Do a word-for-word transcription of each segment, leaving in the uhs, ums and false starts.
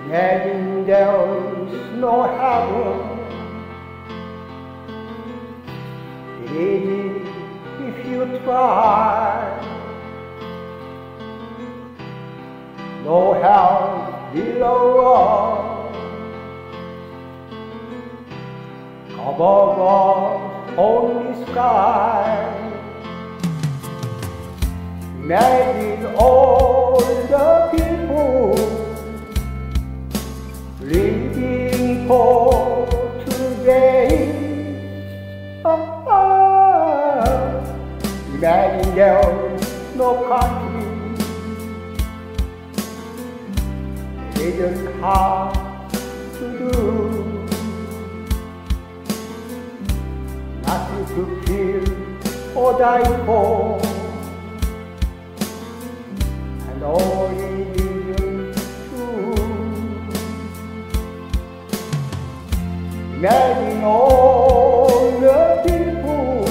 Imagine there's no heaven. It's easy if you try. No hell below us. Above us only sky. Imagine all the people living for today. Ah, ah. Imagine there's no country. They just have to do. Nothing to kill or die for. And all religions too. Imagine all the people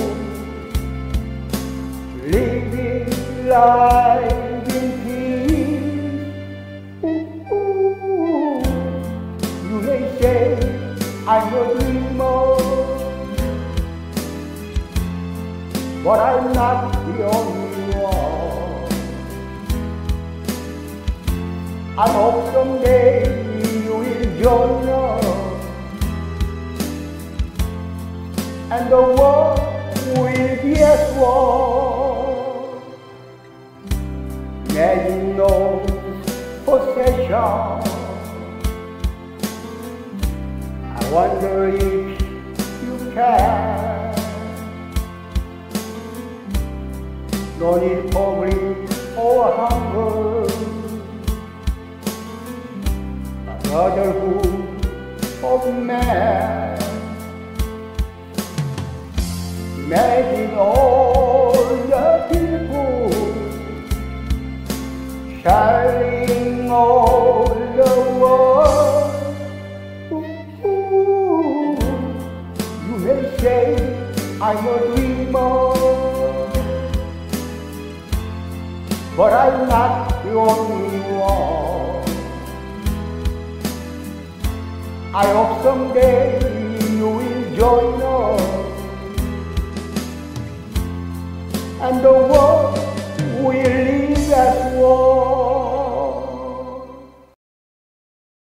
living life in peace. Ooh, ooh. You may say I'm a dreamer, but I'm not the only one. I hope someday you will join us, and the world will be as one. Imagine no possession. I wonder if you can. No need for greed or hunger. A brotherhood of man. Imagine all the people sharing all the world. Ooh, ooh. You may say I'm a dreamer, but I'm not the only one. I hope someday you will join us, and the world